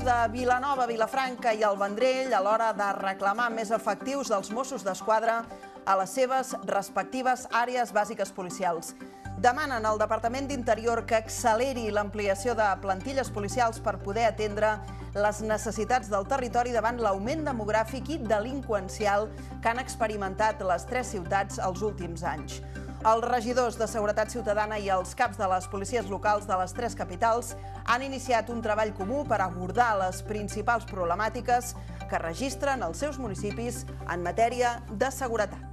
de Vilanova, Vilafranca i el Vendrell a l'hora de reclamar més efectius dels Mossos d'Esquadra a les seves respectives àrees bàsiques policials. Demanen al Departament d'Interior que acceleri l'ampliació de plantilles policials per poder atendre les necessitats del territori davant l'augment demogràfic i delinqüencial que han experimentat les tres ciutats els últims anys. Els regidors de Seguretat Ciutadana i els caps de les policies locals de les tres capitals han iniciat un treball comú per abordar les principals problemàtiques que registren els seus municipis en matèria de seguretat.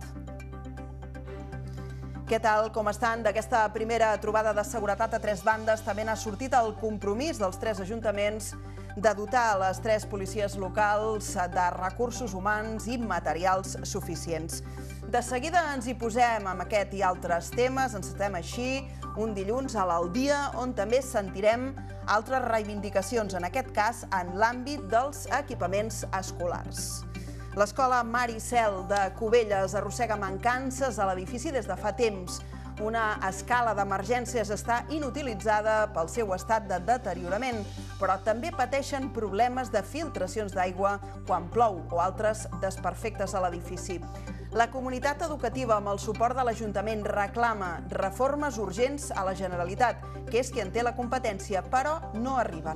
Què tal, com estan? D'aquesta primera trobada de seguretat a tres bandes també n'ha sortit el compromís dels tres ajuntaments de dotar les tres policies locals de recursos humans i materials suficients. De seguida ens hi posem amb aquest i altres temes. Encetem així un dilluns a l'Aldia on també sentirem altres reivindicacions, en aquest cas en l'àmbit dels equipaments escolars. L'Escola Mar i Cel de Cubelles arrossega mancances a l'edifici des de fa temps. Una escala d'emergències està inutilitzada pel seu estat de deteriorament, però també pateixen problemes de filtracions d'aigua quan plou o altres desperfectes a l'edifici. La comunitat educativa, amb el suport de l'Ajuntament, reclama reformes urgents a la Generalitat, que és qui en té la competència, però no arriben.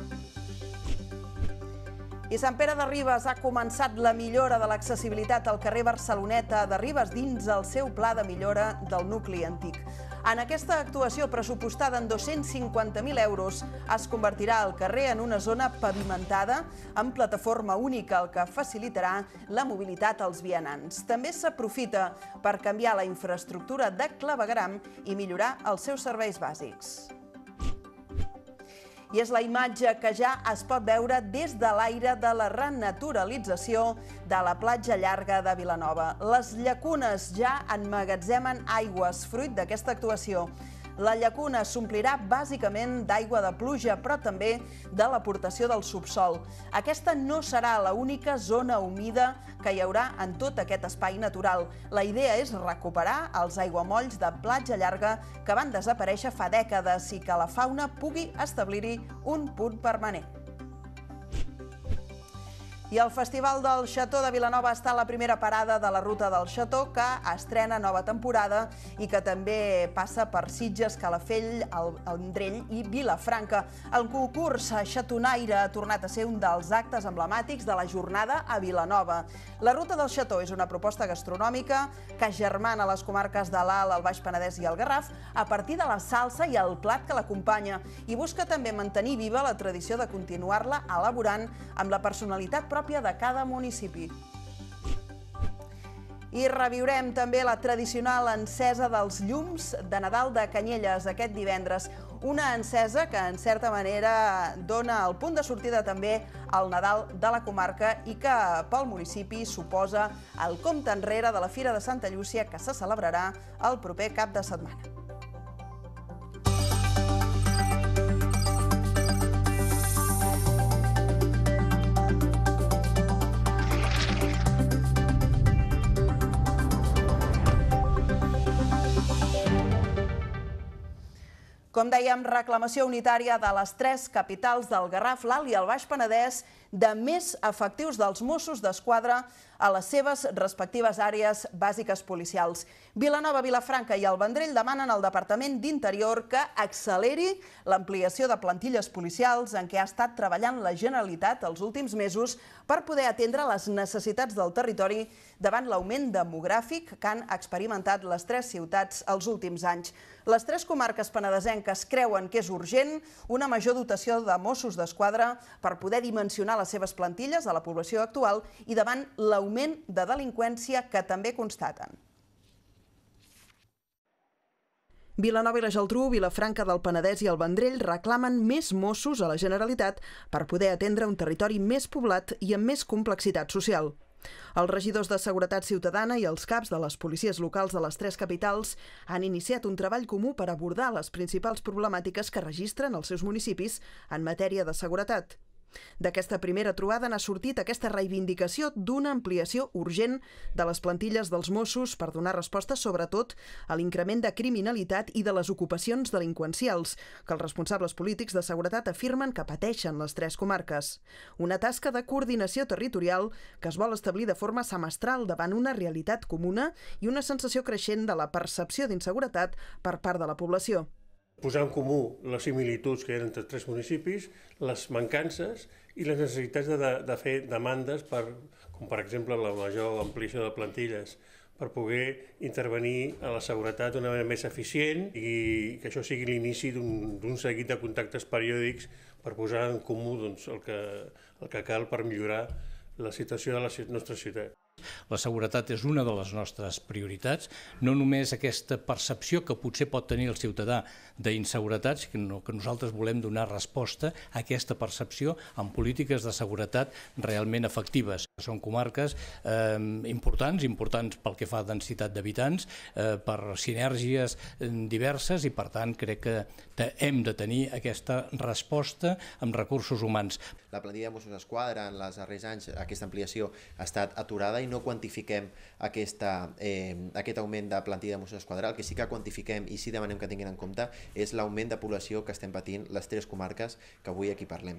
I Sant Pere de Ribes ha començat la millora de l'accessibilitat al carrer Barceloneta de Ribes dins el seu pla de millora del nucli antic. En aquesta actuació pressupostada en 250.000 euros es convertirà el carrer en una zona pavimentada amb plataforma única, el que facilitarà la mobilitat als vianants. També s'aprofita per canviar la infraestructura de clavegueram i millorar els seus serveis bàsics. I és la imatge que ja es pot veure des de l'aire de la renaturalització de la platja llarga de Vilanova. Les llacunes ja emmagatzemen aigües, fruit d'aquesta actuació. La llacuna s'omplirà bàsicament d'aigua de pluja, però també de l'aportació del subsol. Aquesta no serà l'única zona humida que hi haurà en tot aquest espai natural. La idea és recuperar els aiguamolls de platja llarga que van desaparèixer fa dècades i que la fauna pugui establir-hi un punt permanent. I el Festival del Xató de Vilanova està a la primera parada de la Ruta del Xató, que estrena nova temporada i que també passa per Sitges, Calafell, el Vendrell i Vilafranca. El concurs xatonaire ha tornat a ser un dels actes emblemàtics de la jornada a Vilanova. La Ruta del Xató és una proposta gastronòmica que germana les comarques de l'Alt, el Baix Penedès i el Garraf a partir de la salsa i el plat que l'acompanya i busca també mantenir viva la tradició de continuar-la elaborant amb la personalitat pròpia de cada municipi. I reviurem també la tradicional encesa dels llums de Nadal de Canyelles aquest divendres. Una encesa que, en certa manera, dona el punt de sortida també al Nadal de la comarca i que pel municipi suposa el compte enrere de la Fira de Santa Llúcia que se celebrarà el proper cap de setmana. Com dèiem, reclamació unitària de les tres capitals del Garraf, l'Alt i el Baix Penedès de més efectius dels Mossos d'Esquadra a les seves respectives àrees bàsiques policials. Vilanova, Vilafranca i el Vendrell demanen al Departament d'Interior que acceleri l'ampliació de plantilles policials en què ha estat treballant la Generalitat els últims mesos per poder atendre les necessitats del territori davant l'augment demogràfic que han experimentat les tres ciutats els últims anys. Les tres comarques penedesenques creuen que és urgent una major dotació de Mossos d'Esquadra per poder dimensionar les seves plantilles a la població actual i davant l'augment de delinqüència que també constaten. Vilanova i la Geltrú, Vilafranca del Penedès i el Vendrell reclamen més Mossos a la Generalitat per poder atendre un territori més poblat i amb més complexitat social. Els regidors de Seguretat Ciutadana i els caps de les policies locals de les tres capitals han iniciat un treball comú per abordar les principals problemàtiques que registren els seus municipis en matèria de seguretat. D'aquesta primera trobada n'ha sortit aquesta reivindicació d'una ampliació urgent de les plantilles dels Mossos per donar resposta sobretot a l'increment de criminalitat i de les ocupacions delinqüencials que els responsables polítics de seguretat afirmen que pateixen les 3 comarques. Una tasca de coordinació territorial que es vol establir de forma semestral davant una realitat comuna i una sensació creixent de la percepció d'inseguretat per part de la població. Posar en comú les similituds que hi ha entre 3 municipis, les mancances i les necessitats de fer demandes, com per exemple la major ampliació de plantilles, per poder intervenir a la seguretat d'una manera més eficient i que això sigui l'inici d'un seguit de contactes periòdics per posar en comú el que cal per millorar la situació de la nostra ciutat. La seguretat és una de les nostres prioritats, no només aquesta percepció que potser pot tenir el ciutadà d'inseguretat, sinó que nosaltres volem donar resposta a aquesta percepció amb polítiques de seguretat realment efectives. Són comarques importants pel que fa a densitat d'habitants, per sinergies diverses i per tant crec que hem de tenir aquesta resposta amb recursos humans. La plantilla de Mossos d'Esquadra en els darrers anys, aquesta ampliació ha estat aturada i no quantifiquem aquest augment de plantilla de Mossos d'Esquadra. El que sí que quantifiquem i sí demanem que tinguin en compte és l'augment de població que estem patint les 3 comarques que avui aquí parlem.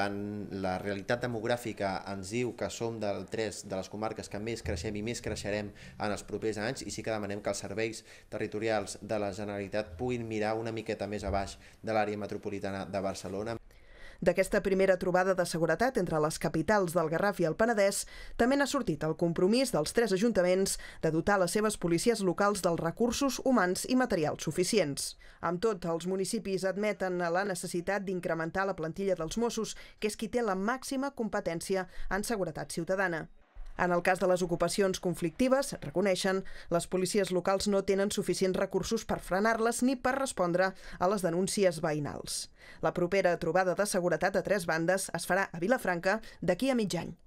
La realitat demogràfica ens diu que som de les comarques que més creixem i més creixerem en els propers anys i sí que demanem que els serveis territorials de la Generalitat puguin mirar una miqueta més a baix de l'àrea metropolitana de Barcelona. D'aquesta primera trobada de seguretat entre les capitals del Garraf i el Penedès també n'ha sortit el compromís dels 3 ajuntaments de dotar les seves policies locals dels recursos humans i materials suficients. Amb tot, els municipis admeten la necessitat d'incrementar la plantilla dels Mossos, que és qui té la màxima competència en seguretat ciutadana. En el cas de les ocupacions conflictives, reconeixen, les policies locals no tenen suficients recursos per frenar-les ni per respondre a les denúncies veïnals. La propera trobada de seguretat a 3 bandes es farà a Vilafranca d'aquí a mig any.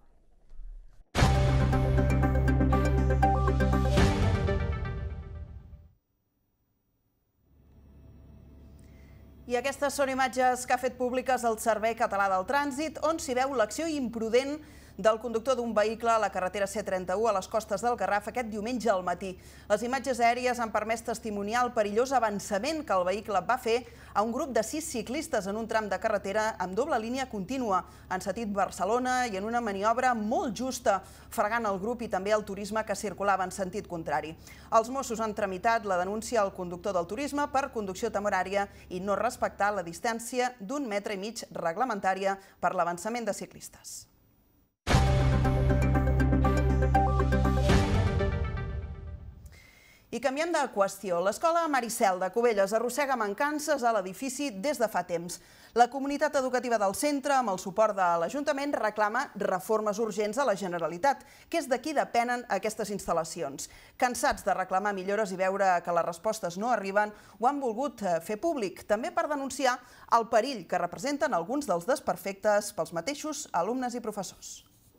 I aquestes són imatges que ha fet públiques el Servei Català del Trànsit, on s'hi veu l'acció imprudent del conductor d'un vehicle a la carretera C31 a les costes del Garraf aquest diumenge al matí. Les imatges aèries han permès testimoniar el perillós avançament que el vehicle va fer a un grup de 6 ciclistes en un tram de carretera amb doble línia contínua, en sentit Barcelona i en una maniobra molt justa, fregant el grup i també el turisme que circulava en sentit contrari. Els Mossos han tramitat la denúncia al conductor del turisme per conducció temerària i no respectar la distància d'1,5 metres reglamentària per l'avançament de ciclistes. I canviem de qüestió. L'escola Maricel de Cubelles arrossega mancances a l'edifici des de fa temps. La comunitat educativa del centre, amb el suport de l'Ajuntament, reclama reformes urgents a la Generalitat, que és de qui depenen aquestes instal·lacions. Cansats de reclamar millores i veure que les respostes no arriben, ho han volgut fer públic, també per denunciar el perill que representen alguns dels desperfectes pels mateixos alumnes i professors.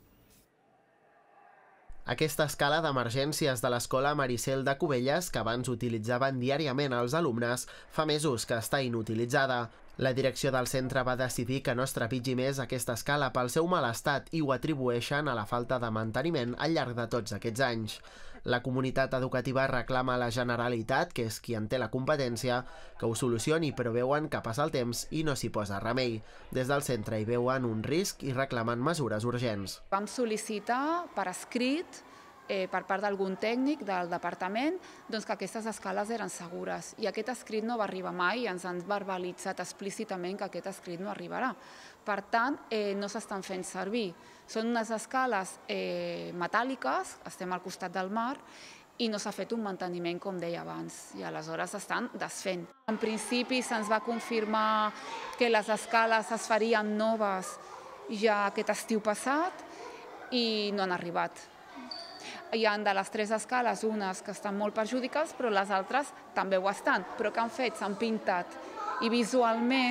Aquesta escala d'emergències de l'escola Maricel de Cubelles, que abans utilitzaven diàriament els alumnes, fa mesos que està inutilitzada. La direcció del centre va decidir que no es trepitgi més aquesta escala pel seu mal estat i ho atribueixen a la falta de manteniment al llarg de tots aquests anys. La comunitat educativa reclama a la Generalitat, que és qui en té la competència, que ho solucioni, però veuen que passa el temps i no s'hi posa remei. Des del centre hi veuen un risc i reclamen mesures urgents. Vam sol·licitar per escrit per part d'algun tècnic del departament que aquestes escales eren segures i aquest escrit no va arribar mai i ens han verbalitzat explícitament que aquest escrit no arribarà. Per tant, no s'estan fent servir. Són unes escales metàl·liques, estem al costat del mar i no s'ha fet un manteniment, com deia abans, i aleshores estan desfent. En principi se'ns va confirmar que les escales es farien noves ja aquest estiu passat i no han arribat. Hi ha de les 3 escales unes que estan molt perjudicades, però les altres també ho estan. Però què han fet? S'han pintat i visualment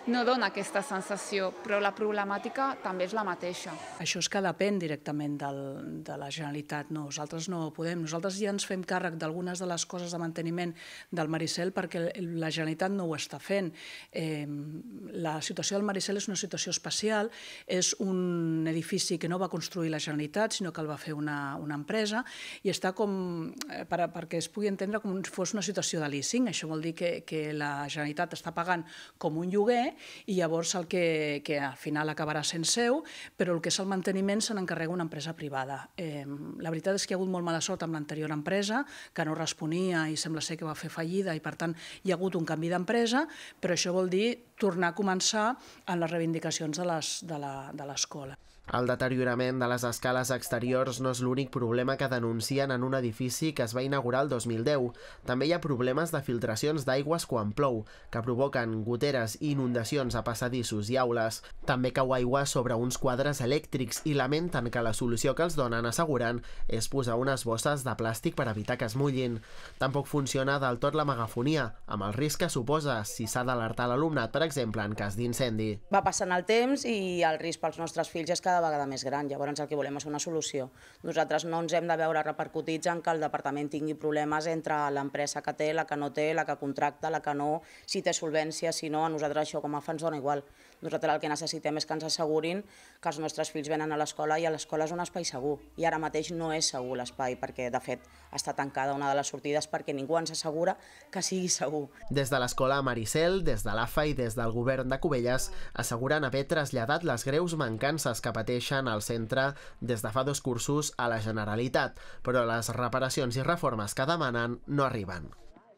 no dona aquesta sensació, però la problemàtica també és la mateixa. Això és que depèn directament de la Generalitat. Nosaltres no podem. Nosaltres ja ens fem càrrec d'algunes de les coses de manteniment del Maricel perquè la Generalitat no ho està fent. La situació del Maricel és una situació especial. És un edifici que no va construir la Generalitat, sinó que el va fer una empresa i està com, perquè es pugui entendre com si fos una situació de leasing. Això vol dir que la Generalitat està pagant com un lloguer i llavors el que al final acabarà sent seu, però el que és el manteniment se n'encarrega una empresa privada. La veritat és que hi ha hagut molt mala sort amb l'anterior empresa, que no responia i sembla ser que va fer fallida i per tant hi ha hagut un canvi d'empresa, però això vol dir tornar a començar en les reivindicacions de l'escola. El deteriorament de les escales exteriors no és l'únic problema que denuncien en un edifici que es va inaugurar el 2010. També hi ha problemes de filtracions d'aigües quan plou, que provoquen goteres i inundacions a passadissos i aules. També cau aigua sobre uns quadres elèctrics i lamenten que la solució que els donen, asseguren, és posar unes bosses de plàstic per evitar que es mullin. Tampoc funciona del tot la megafonia, amb el risc que suposa si s'ha d'alertar l'alumnat, per exemple, en cas d'incendi. Va passant el temps i el risc pels nostres fills és cada vegada més gran. Llavors el que volem és una solució. Nosaltres no ens hem de veure repercutits en que el departament tingui problemes entre l'empresa que té, la que no té, la que contracta, la que no, si té solvència, si no, a nosaltres això com a fa ens dona igual. Nosaltres el que necessitem és que ens assegurin que els nostres fills venen a l'escola i a l'escola és un espai segur. I ara mateix no és segur l'espai perquè, de fet, està tancada una de les sortides perquè ningú ens assegura que sigui segur. Des de l'escola Maricel, des de l'AFA i des del govern de Cubelles asseguren haver traslladat les greus mancances que pateixen al centre des de fa 2 cursos a la Generalitat, però les reparacions i reformes que demanen no arriben.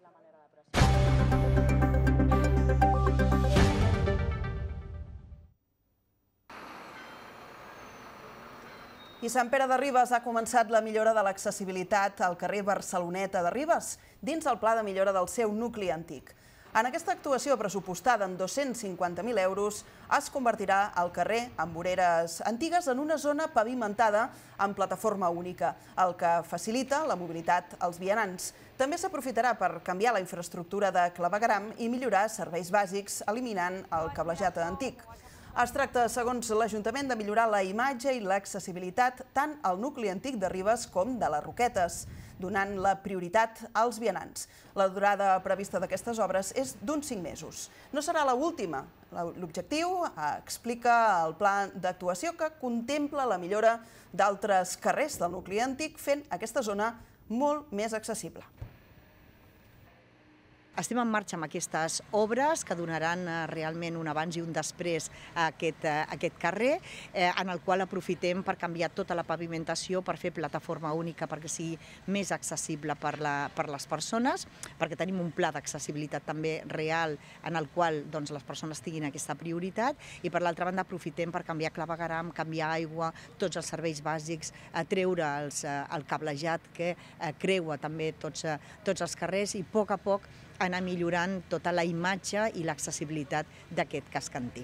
I Sant Pere de Ribes ha començat la millora de l'accessibilitat al carrer Barceloneta de Ribes dins el pla de millora del seu nucli antic. En aquesta actuació pressupostada en 250.000 euros es convertirà el carrer amb voreres antigues en una zona pavimentada amb plataforma única, el que facilita la mobilitat als vianants. També s'aprofitarà per canviar la infraestructura de clavegueram i millorar serveis bàsics eliminant el cablejat antic. Es tracta, segons l'Ajuntament, de millorar la imatge i l'accessibilitat tant al nucli antic de Ribes com de les Roquetes, donant la prioritat als vianants. La durada prevista d'aquestes obres és d'uns 5 mesos. No serà l'última. L'objectiu, explica el pla d'actuació, que contempla la millora d'altres carrers del nucli antic, fent aquesta zona molt més accessible. Estem en marxa amb aquestes obres que donaran realment un abans i un després a aquest carrer, en el qual aprofitem per canviar tota la pavimentació, per fer plataforma única perquè sigui més accessible per les persones, perquè tenim un pla d'accessibilitat també real en el qual les persones tinguin aquesta prioritat, i per l'altra banda aprofitem per canviar clavegueram, canviar aigua, tots els serveis bàsics, treure el cablejat que creua també tots els carrers i a poc anar millorant tota la imatge i l'accessibilitat d'aquest casc antic.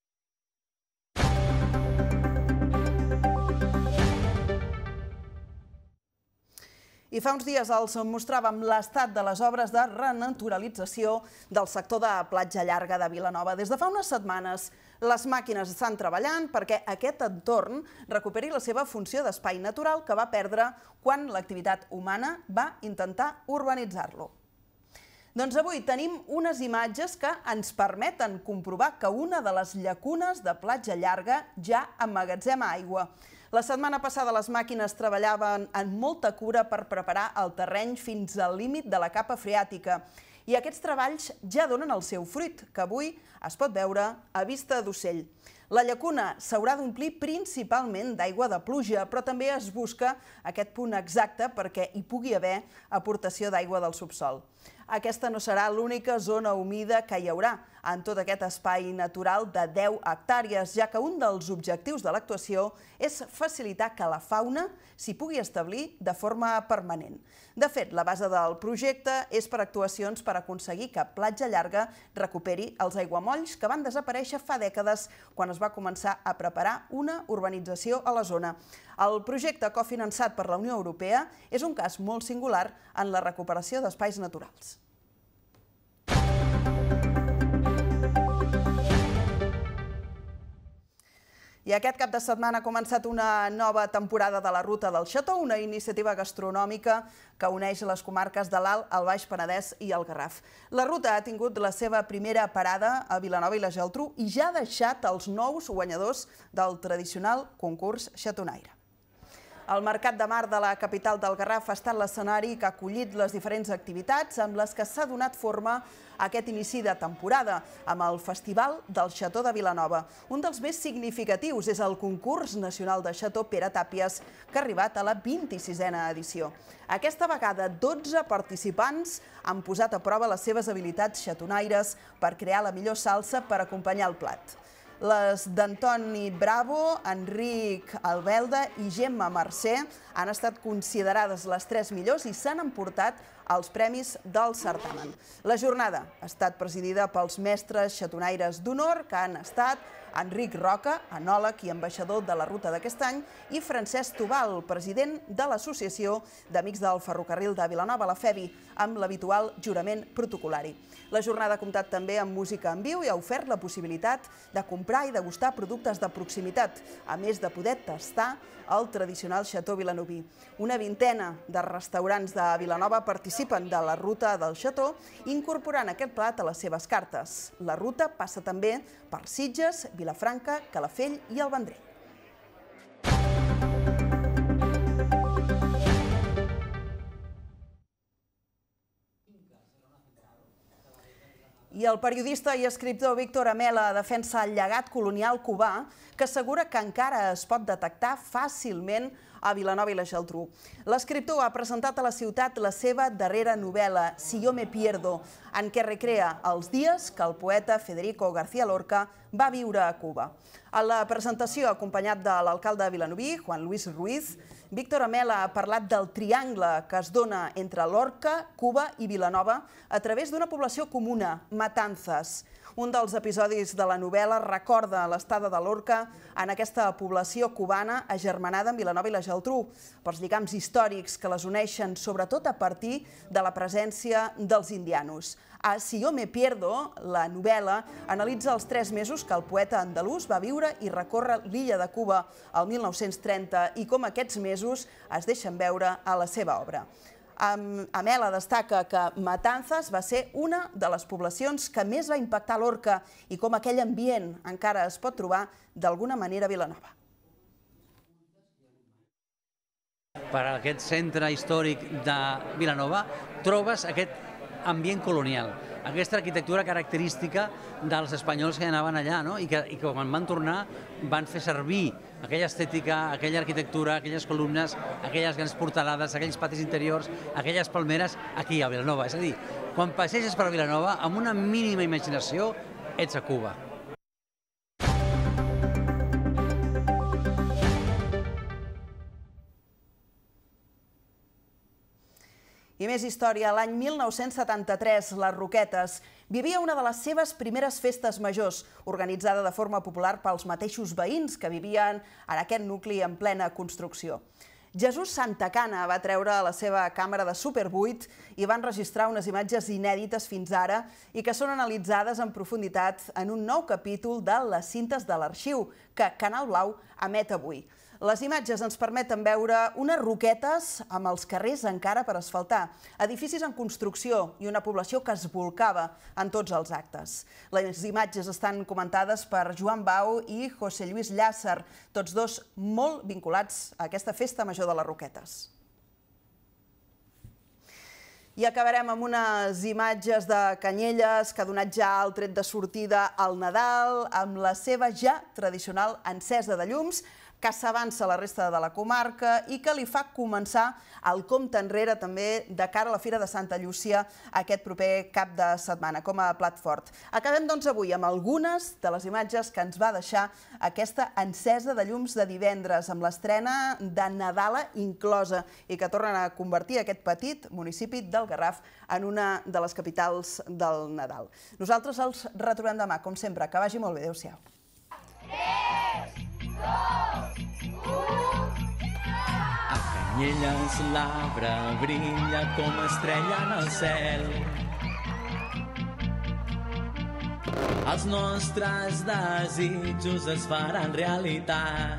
I fa uns dies els mostràvem l'estat de les obres de renaturalització del sector de Platja Llarga de Vilanova. Des de fa unes setmanes, les màquines estan treballant perquè aquest entorn recuperi la seva funció d'espai natural que va perdre quan l'activitat humana va intentar urbanitzar-lo. Doncs avui tenim unes imatges que ens permeten comprovar que una de les llacunes de Platja Llarga ja emmagatzema aigua. La setmana passada les màquines treballaven amb molta cura per preparar el terreny fins al límit de la capa freàtica. I aquests treballs ja donen el seu fruit, que avui es pot veure a vista d'ocell. La llacuna s'haurà d'omplir principalment d'aigua de pluja, però també es busca aquest punt exacte perquè hi pugui haver aportació d'aigua del subsòl. Aquesta no serà l'única zona humida que hi haurà en tot aquest espai natural de 10 hectàrees, ja que un dels objectius de l'actuació és facilitar que la fauna s'hi pugui establir de forma permanent. De fet, la base del projecte és per actuacions per aconseguir que Platja Llarga recuperi els aiguamolls que van desaparèixer fa dècades quan es va començar a preparar una urbanització a la zona. El projecte, cofinançat per la Unió Europea, és un cas molt singular en la recuperació d'espais naturals. I aquest cap de setmana ha començat una nova temporada de la Ruta del Xató, una iniciativa gastronòmica que uneix les comarques de l'Alt, el Baix Penedès i el Garraf. La ruta ha tingut la seva primera parada a Vilanova i la Geltrú i ja ha deixat els nous guanyadors del tradicional concurs xatonaire. El Mercat de Mar de la capital del Garraf ha estat l'escenari que ha acollit les diferents activitats amb les que s'ha donat forma a aquest inici de temporada, amb el Festival del Xató de Vilanova. Un dels més significatius és el Concurs Nacional de Xató Pere Tàpies, que ha arribat a la 26a edició. Aquesta vegada, 12 participants han posat a prova les seves habilitats xatonaires per crear la millor salsa per acompanyar el plat. Les d'Antoni Bravo, Enric Albelda i Gemma Mercè han estat considerades les 3 millors i s'han emportat els premis del certamen. La jornada ha estat presidida pels mestres xatonaires d'honor, que han estat Enric Roca, enòleg i ambaixador de la ruta d'aquest any, i Francesc Tubal, president de l'Associació d'Amics del Ferrocarril de Vilanova, la FEBI, amb l'habitual jurament protocolari. La jornada ha comptat també amb música en viu i ha ofert la possibilitat de comprar i degustar productes de proximitat, a més de poder tastar el tradicional xató vilanoví. Una vintena de restaurants de Vilanova participen de la Ruta del Xató, incorporant aquest plat a les seves cartes. La ruta passa també per Sitges, Vilafranca, Calafell i el Vendrell. I el periodista i escriptor Víctor Amela defensa el llegat colonial cubà, que assegura que encara es pot detectar fàcilment a Vilanova i la Geltrú. L'escriptor ha presentat a la ciutat la seva darrera novel·la, Si yo me pierdo, en què recrea els dies que el poeta Federico García Lorca va viure a Cuba. A la presentació, acompanyat de l'alcalde vilanoví, Juan Luis Ruiz, Víctor Amela ha parlat del triangle que es dona entre Lorca, Cuba i Vilanova a través d'una població comuna, Matanzas. Un dels episodis de la novel·la recorda l'estada de Lorca en aquesta població cubana agermanada amb Vilanova i la Geltrú, pels lligams històrics que les uneixen, sobretot a partir de la presència dels indianos. A Si yo me pierdo, la novel·la analitza els 3 mesos que el poeta andalús va viure i recórrer l'illa de Cuba el 1930 i com aquests mesos es deixen veure a la seva obra. Amela destaca que Matanzas va ser una de les poblacions que més va impactar Lorca i com aquell ambient encara es pot trobar d'alguna manera a Vilanova. Per aquest centre històric de Vilanova trobes aquest ambient colonial, aquesta arquitectura característica dels espanyols que anaven allà, i que quan van tornar van fer servir aquella estètica, aquella arquitectura, aquelles columnes, aquelles grans portalades, aquells patis interiors, aquelles palmeres aquí a Vilanova. És a dir, quan passeges per Vilanova, amb una mínima imaginació, ets a Cuba. I més història. L'any 1973, les Roquetes vivia una de les seves primeres festes majors, organitzada de forma popular pels mateixos veïns que vivien en aquest nucli en plena construcció. Jesús Santacana va treure la seva càmera de Super 8 i va enregistrar unes imatges inèdites fins ara i que són analitzades en profunditat en un nou capítol de Les cintes de l'arxiu que Canal Blau emet avui. Les imatges ens permeten veure unes roquetes amb els carrers encara per asfaltar, edificis en construcció i una població que es volcava en tots els actes. Les imatges estan comentades per Joan Bau i José Lluís Llàcer, tots dos molt vinculats a aquesta festa major de les Roquetes. I acabarem amb unes imatges de Canyelles que ha donat ja el tret de sortida al Nadal amb la seva ja tradicional encesa de llums, que s'avança a la resta de la comarca i que li fa començar el compte enrere també de cara a la Fira de Santa Llúcia aquest proper cap de setmana, com a plat fort. Acabem doncs avui amb algunes de les imatges que ens va deixar aquesta encesa de llums de divendres, amb l'estrena de Nadala inclosa i que tornen a convertir aquest petit municipi del Garraf en una de les capitals del Nadal. Nosaltres els retrobem demà, com sempre. Que vagi molt bé. Adéu-siau. 3, 2, 1... A Canyelles l'arbre brilla com estrella en el cel. Els nostres desitjos es faran realitat.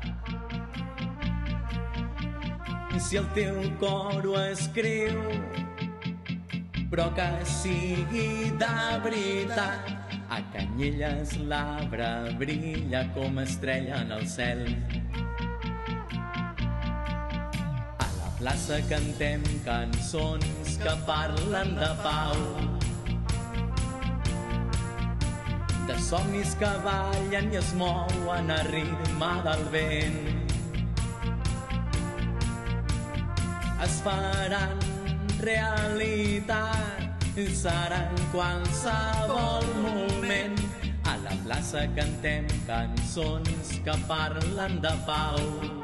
Si el teu cor ho escriu, però que sigui de veritat. A Canyelles l'arbre brilla com estrella en el cel. A la plaça cantem cançons que parlen de pau, de somnis que ballen i es mouen a ritme del vent. Es faran realitat, serà en qualsevol moment. A la plaça cantem cançons que parlen de pau.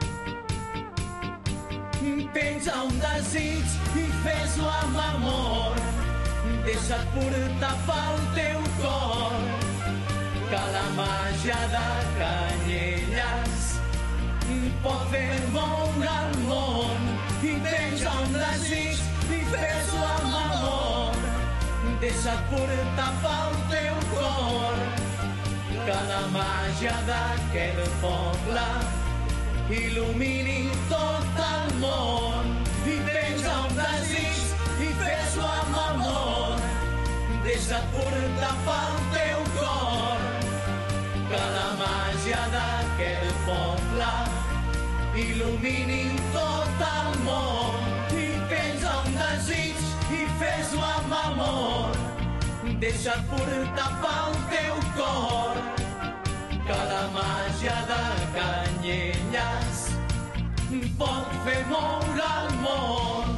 Penja un desig i fes-lo amb amor, deixa't portar pel teu cor, que la màgia de Canyelles pot fer moure el món. I penja un desig i fes-lo amb amor, deixa't portar pel teu cor, que la màgia d'aquest poble il·lumini tot el món. I penja un desig i fes-lo amb amor, deixa't portar pel teu cor, que la màgia d'aquest poble il·lumini tot el món. I penja un desig i fes-lo amb amor, deixa't portar pel teu cor, que la màgia de Canyelles pot fer moure el món.